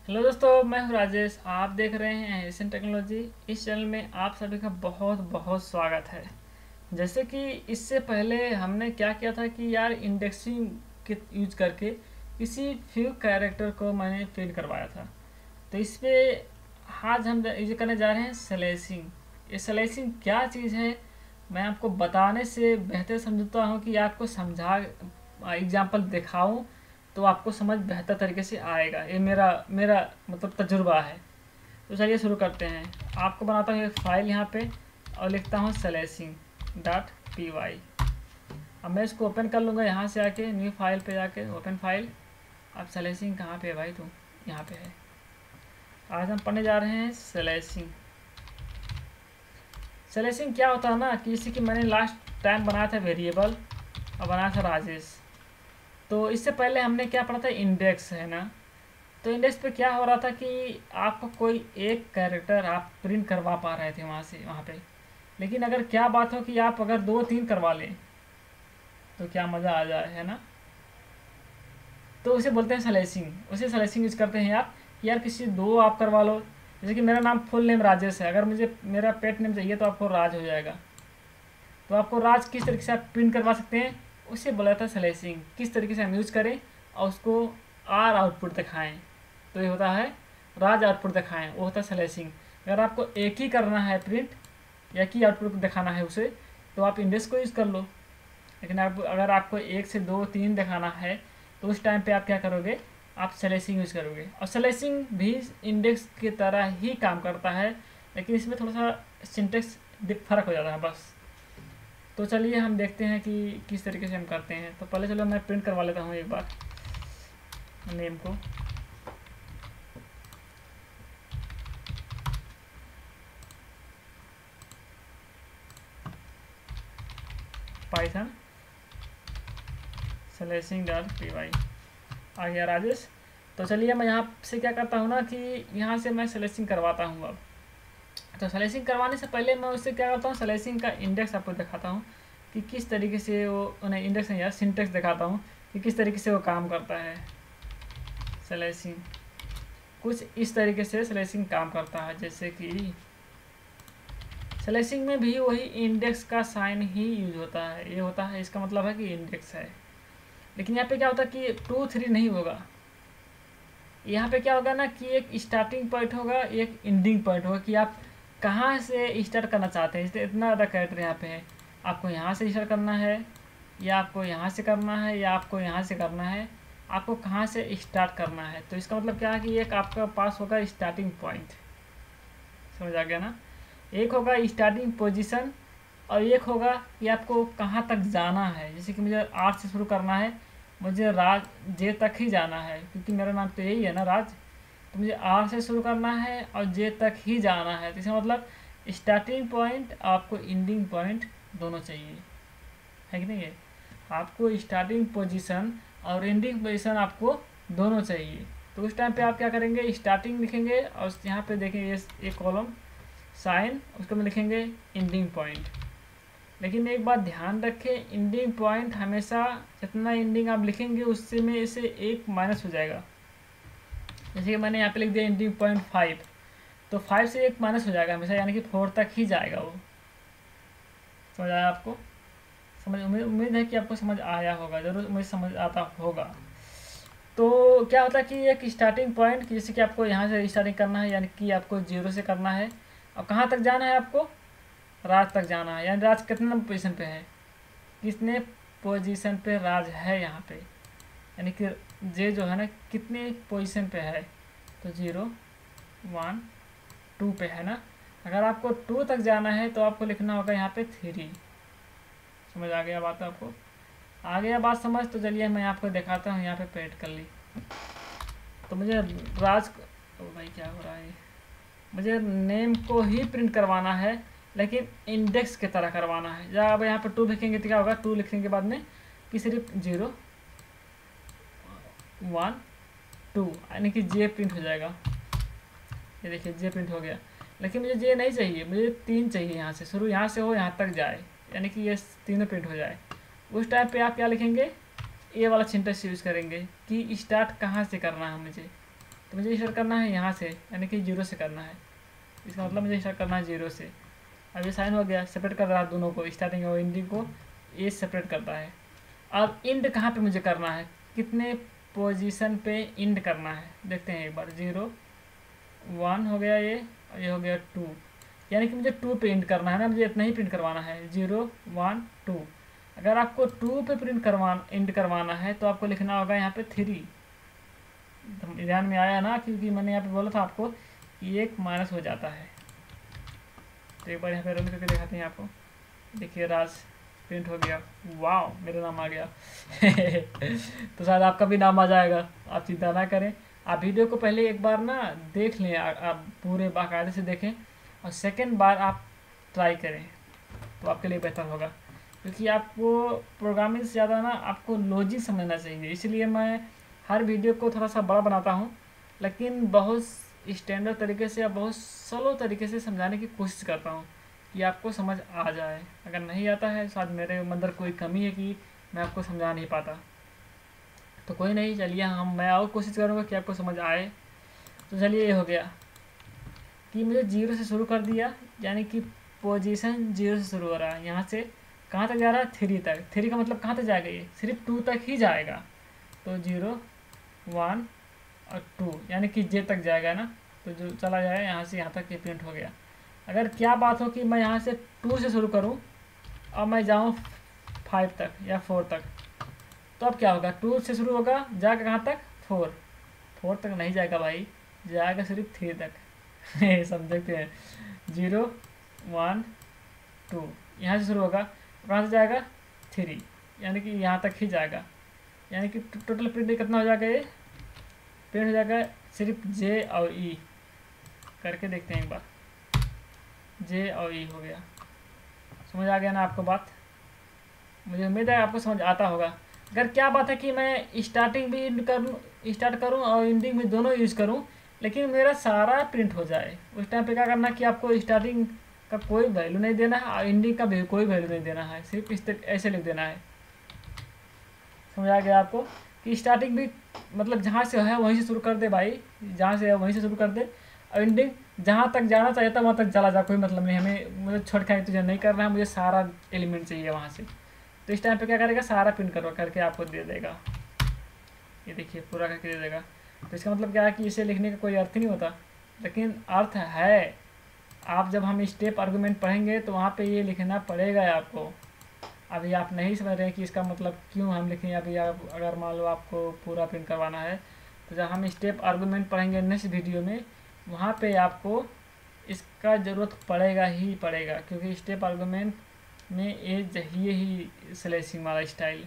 Hello दोस्तों, मैं हूं राजेश। आप देख रहे हैं एशियन टेक्नोलॉजी। इस चैनल में आप सभी का बहुत बहुत स्वागत है। जैसे कि इससे पहले हमने क्या किया था कि यार इंडेक्सिंग के यूज करके किसी फ्यू कैरेक्टर को मैंने प्रिंट करवाया था। तो इस पे आज हम यूज करने जा रहे हैं स्लैशिंग। ये स्लैशिंग क्या चीज़ है, मैं आपको बताने से बेहतर समझता हूँ कि आपको समझा एग्जाम्पल दिखाऊं तो आपको समझ बेहतर तरीके से आएगा। ये मेरा मेरा मतलब तजुर्बा है। तो चलिए शुरू करते हैं। आपको बनाता हूँ एक फ़ाइल यहाँ पे और लिखता हूँ स्लैशिंग डॉट पी वाई। अब मैं इसको ओपन कर लूँगा यहाँ से आके न्यू फाइल पे जाके ओपन फाइल। अब स्लैशिंग कहाँ पे है भाई? तुम यहाँ पे है। आज हम पढ़ने जा रहे हैं स्लैशिंग। स्लैशिंग क्या होता है ना कि जैसे कि मैंने लास्ट टाइम बनाया था वेरिएबल और बनाया था राजेश। तो इससे पहले हमने क्या पढ़ा था, इंडेक्स है ना। तो इंडेक्स पे क्या हो रहा था कि आपको कोई एक कैरेक्टर आप प्रिंट करवा पा रहे थे वहाँ पे। लेकिन अगर क्या बात हो कि आप अगर दो तीन करवा लें तो क्या मज़ा आ जाए, है ना। तो उसे बोलते हैं स्लैशिंग। उसे स्लैशिंग यूज करते हैं आप कि यार किसी दो आप करवा लो। जैसे कि मेरा नाम फुल नेम राजेश है, अगर मुझे मेरा पेट नेम चाहिए तो आपको राज हो जाएगा। तो आपको राज किस तरीके से आप प्रिंट करवा सकते हैं, उसे बोला था स्लैशिंग। किस तरीके से हम यूज करें और उसको आर आउटपुट दिखाएं, तो ये होता है राज आउटपुट दिखाएं, वो होता है स्लैशिंग। अगर आपको एक ही करना है प्रिंट, एक ही आउटपुट दिखाना है उसे, तो आप इंडेक्स को यूज़ कर लो। लेकिन आप अगर आपको एक से दो तीन दिखाना है तो उस टाइम पे आप क्या करोगे, आप स्लैशिंग यूज़ करोगे। और स्लैशिंग भी इंडेक्स की तरह ही काम करता है, लेकिन इसमें थोड़ा सा सिंटेक्स फ़र्क हो जाता है बस। तो चलिए हम देखते हैं कि किस तरीके से हम करते हैं। तो पहले चलो मैं प्रिंट करवा लेता हूँ एक बार नेम को। Python slashing dot P Y आ गया राजेश। तो चलिए मैं यहाँ से क्या करता हूँ ना कि यहाँ से मैं स्लैशिंग करवाता हूँ अब। तो स्लैशिंग करवाने से पहले मैं उससे क्या करता हूँ, स्लैशिंग का इंडेक्स आपको दिखाता हूँ कि किस तरीके से वो, उन्हें इंडेक्स नहीं यार सिंटेक्स दिखाता हूँ कि किस तरीके से वो काम करता है। स्लैशिंग कुछ इस तरीके से स्लैशिंग काम करता है। जैसे कि स्लैशिंग में भी वही इंडेक्स का साइन ही यूज होता है। ये होता है, इसका मतलब है कि इंडेक्स है। लेकिन यहाँ पे क्या होता है कि 2 3 नहीं होगा। यहाँ पे क्या होगा ना कि एक स्टार्टिंग पॉइंट होगा, एक एंडिंग पॉइंट होगा कि आप कहाँ से स्टार्ट करना चाहते हैं। इसलिए इतना ज़्यादा कैरेक्टर यहाँ पे है। आपको यहाँ से स्टार्ट करना है, या आपको यहाँ से करना है, या आपको यहाँ से करना है, आपको कहाँ से स्टार्ट करना है। तो इसका मतलब क्या है कि एक आपका पास होगा स्टार्टिंग पॉइंट। समझ आ गया ना। एक होगा स्टार्टिंग पोजीशन और एक होगा कि आपको कहाँ तक जाना है। जैसे कि मुझे आर से शुरू करना है, मुझे राज जे तक ही जाना है क्योंकि मेरा नाम तो यही है ना राज। तो मुझे आर से शुरू करना है और जे तक ही जाना है। तो इसका मतलब स्टार्टिंग पॉइंट आपको एंडिंग पॉइंट दोनों चाहिए, है कि नहीं है। आपको स्टार्टिंग पोजीशन और एंडिंग पोजीशन आपको दोनों चाहिए। तो उस टाइम पे आप क्या करेंगे, स्टार्टिंग लिखेंगे और यहाँ पे देखेंगे ये कॉलम साइन, उसको में लिखेंगे एंडिंग पॉइंट। लेकिन एक बात ध्यान रखें, एंडिंग पॉइंट हमेशा जितना एंडिंग आप लिखेंगे उससे में इसे एक माइनस हो जाएगा। जैसे कि मैंने यहाँ पे लिख दिया एंडिंग पॉइंट 5, तो 5 से एक माइनस हो जाएगा हमेशा, यानी कि 4 तक ही जाएगा वो। समझ आया आपको? समझ उम्मीद है कि आपको समझ आया होगा, ज़रूर मुझे समझ आता होगा। तो क्या होता है कि एक स्टार्टिंग पॉइंट, जैसे कि आपको यहाँ से स्टार्टिंग करना है, यानी कि आपको 0 से करना है और कहाँ तक जाना है आपको, राज तक जाना है। यानी राज कितने पोजीशन पे है, कितने पोजीशन पे राज है यहाँ पे, यानी कि जे जो है ना कितने पोजीशन पे है। तो 0 1 2 पे है ना। अगर आपको 2 तक जाना है तो आपको लिखना होगा यहाँ पे 3। समझ आ गया बात आपको? आ गया बात समझ? तो चलिए मैं आपको दिखाता हूँ। यहाँ पे पेट कर ली तो मुझे राज ओ भाई क्या हो रहा है, मुझे नेम को ही प्रिंट करवाना है लेकिन इंडेक्स की तरह करवाना है। जब अब यहाँ पर 2 लिखेंगे तो क्या होगा, 2 लिखने के बाद में कि सिर्फ 0 1 2 यानी कि जे प्रिंट हो जाएगा। ये देखिए जे प्रिंट हो गया। लेकिन मुझे जे नहीं चाहिए, मुझे 3 चाहिए। यहाँ से शुरू, यहाँ से हो यहाँ तक जाए, यानी कि ये तीनों प्रिंट हो जाए। उस टाइम पे आप क्या लिखेंगे, ये वाला सिंटेक्स यूज़ करेंगे कि स्टार्ट कहाँ से करना है मुझे। तो मुझे स्टार्ट करना है यहाँ से, यानी कि 0 से करना है। इसका मतलब मुझे स्टार्ट करना है 0 से। अब ये साइन हो गया, सेपरेट कर रहा है दोनों को, स्टार्टिंग और एंडिंग को ये सेपरेट करता है। अब इंड कहाँ पे मुझे करना है, कितने पोजीशन पे इंड करना है देखते हैं एक बार। 0 1 हो गया ये, और ये हो गया 2, यानी कि मुझे 2 पे इंड करना है ना, मुझे इतना ही प्रिंट करवाना है 0 1 2। अगर आपको 2 पे प्रिंट इंड करवाना है तो आपको लिखना होगा यहाँ पे 3। ध्यान में आया ना, क्योंकि मैंने यहाँ पे बोला था आपको कि एक माइनस हो जाता है। तो एक बार यहाँ पे रन करके दिखाते हैं आपको। देखिए राज प्रिंट हो गया, वाह मेरा नाम आ गया। तो शायद आपका भी नाम आ जाएगा, आप चिंता ना करें। आप वीडियो को पहले एक बार ना देख लें, आप पूरे बाकायदे से देखें, और सेकंड बार आप ट्राई करें तो आपके लिए बेहतर होगा। क्योंकि आपको प्रोग्रामिंग से ज़्यादा ना आपको लॉजिक समझना चाहिए, इसलिए मैं हर वीडियो को थोड़ा सा बड़ा बनाता हूँ, लेकिन बहुत स्टैंडर्ड तरीके से या बहुत स्लो तरीके से समझाने की कोशिश करता हूँ कि आपको समझ आ जाए। अगर नहीं आता है शायद मेरे अंदर कोई कमी है कि मैं आपको समझा नहीं पाता, तो कोई नहीं, चलिए मैं और कोशिश करूँगा कि आपको समझ आए। तो चलिए ये हो गया कि मुझे 0 से शुरू कर दिया, यानी कि पोजीशन 0 से शुरू हो रहा है। यहाँ से कहाँ तक जा रहा है, 3 तक। 3 का मतलब कहाँ तक जाएगा, ये सिर्फ 2 तक ही जाएगा। तो 0 1 और 2, यानी कि जे तक जाएगा ना, तो जो चला जाएगा यहाँ से यहाँ तक ये प्रिंट हो गया। अगर क्या बात हो कि मैं यहाँ से 2 से शुरू करूँ और मैं जाऊँ 5 तक या 4 तक, तो अब क्या होगा, 2 से शुरू होगा, जाएगा कहाँ तक, 4 तक नहीं जाएगा भाई, जाएगा सिर्फ 3 तक। समझ सकते हैं, 0 1 2 यहाँ से शुरू होगा, कहाँ से जाएगा, 3, यानी कि यहाँ तक ही जाएगा। यानी कि टोटल प्रिंट कितना हो जाएगा, ये प्रिंट हो जाएगा सिर्फ जे और ई। करके देखते हैं एक बार, जे और ई हो गया। समझ आ गया ना आपको बात, मुझे उम्मीद है आपको समझ आता होगा। अगर क्या बात है कि मैं स्टार्टिंग भी स्टार्ट करूं और एंडिंग भी दोनों यूज़ करूं, लेकिन मेरा सारा प्रिंट हो जाए, उस टाइम पे क्या करना कि आपको स्टार्टिंग का कोई वैल्यू नहीं देना है और एंडिंग का भी कोई वैल्यू नहीं देना है, सिर्फ इस ऐसे लिख देना है। समझ आ गया आपको कि स्टार्टिंग भी मतलब जहाँ से है वहीं से शुरू कर दे भाई, जहाँ से है वहीं से शुरू कर दे, और एंडिंग जहाँ तक जाना चाहिए था वहाँ तक चला जा, कोई मतलब नहीं, हमें मुझे छोड़ के तुझे नहीं करना है, मुझे सारा एलिमेंट चाहिए वहाँ से। तो इस टाइम पे क्या करेगा, सारा प्रिंट करके आपको दे देगा। ये देखिए पूरा करके दे देगा। तो इसका मतलब क्या है कि इसे लिखने का कोई अर्थ नहीं होता, लेकिन अर्थ है। आप जब हम स्टेप आर्गूमेंट पढ़ेंगे तो वहाँ पे ये लिखना पड़ेगा आपको। अभी आप नहीं समझ रहे हैं कि इसका मतलब क्यों हम लिखें। अभी आप अगर मान लो आपको पूरा प्रिंट करवाना है, तो जब हम स्टेप आर्गूमेंट पढ़ेंगे नेक्स्ट वीडियो में, वहाँ पे आपको इसका ज़रूरत पड़ेगा ही पड़ेगा, क्योंकि स्टेप आर्गूमेंट में ये चाहिए ही स्लैशिंग वाला स्टाइल।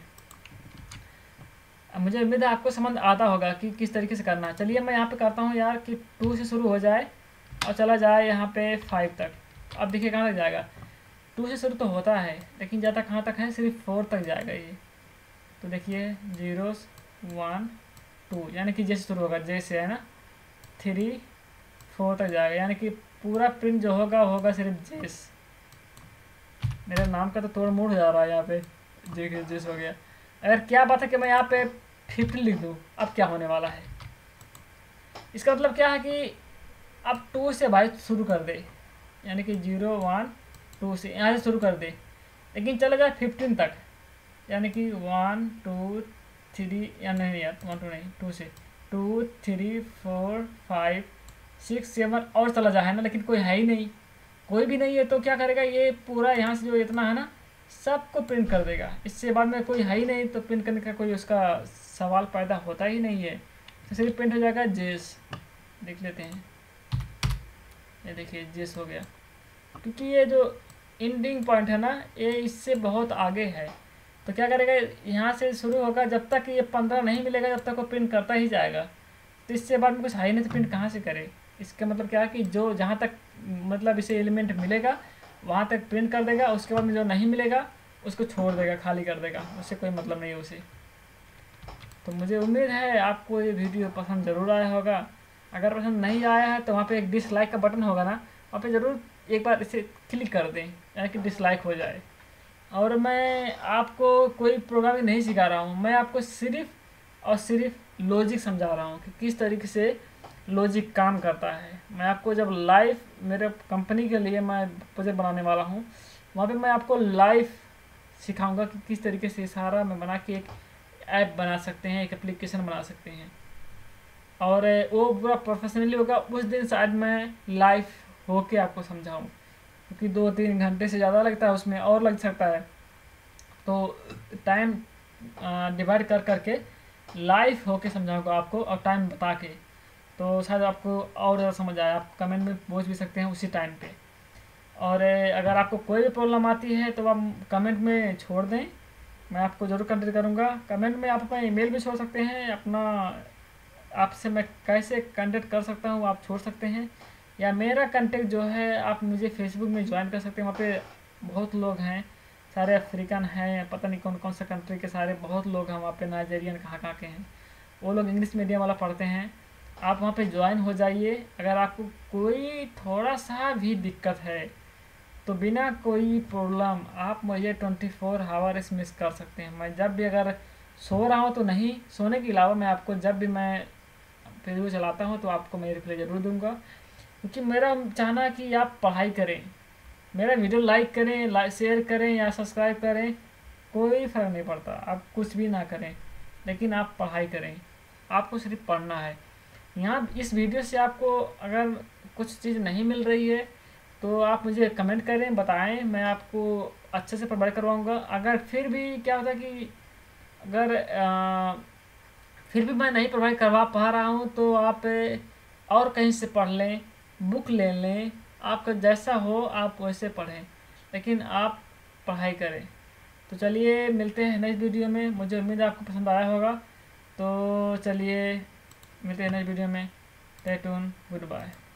अब मुझे उम्मीद है आपको समझ आता होगा कि किस तरीके से करना है। चलिए मैं यहाँ पे करता हूँ यार कि 2 से शुरू हो जाए और चला जाए यहाँ पे 5 तक। अब देखिए कहाँ तक जाएगा, 2 से शुरू तो होता है लेकिन ज़्यादा कहाँ तक है, सिर्फ 4 तक जाएगा ये। तो देखिए 0 1 2, यानी कि जैसे शुरू होगा जैसे है ना, 3 4 तक जाएगा, यानी कि पूरा प्रिंट जो होगा सिर्फ जेस। मेरे नाम का तो तोड़ मोड़ हो जा रहा है यहाँ पे, देखिए जेस हो गया। अगर क्या बात है कि मैं यहाँ पे 15 लिख दूँ, अब क्या होने वाला है, इसका मतलब क्या है कि अब 2 से भाई शुरू कर दे, यानी कि 0 1 2 से यहाँ से शुरू कर दे, लेकिन चला जाए 15 तक, यानी कि 1 2 3, या नहीं यार 1 2 नहीं, 2 से 2 3 4 5 6 7 और चला जाए ना, लेकिन कोई है ही नहीं, कोई भी नहीं है। तो क्या करेगा, ये पूरा यहाँ से जो इतना है ना सबको प्रिंट कर देगा। इससे बाद में कोई है ही नहीं, तो प्रिंट करने का कोई उसका सवाल पैदा होता ही नहीं है। तो सिर्फ प्रिंट हो जाएगा जेस। देख लेते हैं, ये देखिए जेस हो गया, क्योंकि ये जो एंडिंग पॉइंट है ना ये इससे बहुत आगे है। तो क्या करेगा, यहाँ से शुरू होगा, जब तक ये 15 नहीं मिलेगा जब तक वो प्रिंट करता ही जाएगा। तो इससे बाद में कुछ है नहीं तो प्रिंट कहाँ से करे। इसका मतलब क्या है कि जो जहाँ तक मतलब इसे एलिमेंट मिलेगा वहाँ तक प्रिंट कर देगा, उसके बाद में जो नहीं मिलेगा उसको छोड़ देगा, खाली कर देगा, उससे कोई मतलब नहीं है उसे। तो मुझे उम्मीद है आपको ये वीडियो पसंद ज़रूर आया होगा। अगर पसंद नहीं आया है तो वहाँ पे एक डिसलाइक का बटन होगा ना, वहाँ पे ज़रूर एक बार इसे क्लिक कर दें, यानी कि डिसलाइक हो जाए। और मैं आपको कोई प्रोग्रामिंग नहीं सिखा रहा हूँ, मैं आपको सिर्फ और सिर्फ लॉजिक समझा रहा हूँ कि किस तरीके से लॉजिक काम करता है। मैं आपको जब लाइव मेरे कंपनी के लिए मैं प्रोजेक्ट बनाने वाला हूँ, वहाँ पे मैं आपको लाइव सिखाऊंगा कि किस तरीके से सारा मैं बना के एक ऐप बना सकते हैं, एक एप्लीकेशन बना सकते हैं। और वो पूरा प्रोफेशनली होगा। उस दिन शायद मैं लाइव होके आपको समझाऊँ, क्योंकि 2-3 घंटे से ज़्यादा लगता है, उसमें और लग सकता है। तो टाइम डिवाइड कर करके लाइव होके समझाऊंगा आपको, और टाइम बता के, तो शायद आपको और ज़्यादा समझ आए। आप कमेंट में पूछ भी सकते हैं उसी टाइम पे। और अगर आपको कोई भी प्रॉब्लम आती है तो आप कमेंट में छोड़ दें, मैं आपको ज़रूर कंटेक्ट करूँगा। कमेंट में आप अपना ईमेल भी छोड़ सकते हैं, अपना आपसे मैं कैसे कांटेक्ट कर सकता हूँ आप छोड़ सकते हैं। या मेरा कांटेक्ट जो है, आप मुझे फेसबुक में ज्वाइन कर सकते हैं। वहाँ पे बहुत लोग हैं, सारे अफ्रीकन हैं, पता नहीं कौन कौन सा कंट्री के, सारे बहुत लोग हैं वहाँ पे, नाइजेरियन कहाँ कहाँ के हैं। वो लोग इंग्लिश मीडियम वाला पढ़ते हैं। आप वहाँ पे ज्वाइन हो जाइए। अगर आपको कोई थोड़ा सा भी दिक्कत है तो बिना कोई प्रॉब्लम आप मुझे 24 आवर मिस कर सकते हैं। मैं जब भी अगर सो रहा हूँ तो नहीं, सोने के अलावा मैं आपको जब भी मैं फेसबुक चलाता हूँ तो आपको मैं रिप्लाई ज़रूर दूंगा। क्योंकि मेरा चाहना है कि आप पढ़ाई करें, मेरा वीडियो लाइक करें, शेयर करें या सब्सक्राइब करें, कोई फ़र्क नहीं पड़ता। आप कुछ भी ना करें, लेकिन आप पढ़ाई करें। आपको सिर्फ पढ़ना है। यहाँ इस वीडियो से आपको अगर कुछ चीज़ नहीं मिल रही है तो आप मुझे कमेंट करें, बताएं, मैं आपको अच्छे से प्रोवाइड करवाऊँगा। अगर फिर भी क्या होता है कि अगर फिर भी मैं नहीं प्रोवाइड करवा पा रहा हूँ तो आप और कहीं से पढ़ लें, बुक ले लें, आपका जैसा हो आप वैसे पढ़ें, लेकिन आप पढ़ाई करें। तो चलिए मिलते हैं नेक्स्ट वीडियो में। मुझे उम्मीद है आपको पसंद आया होगा। तो चलिए मिलते हैं नेक्स्ट वीडियो में। Stay tune, good bye.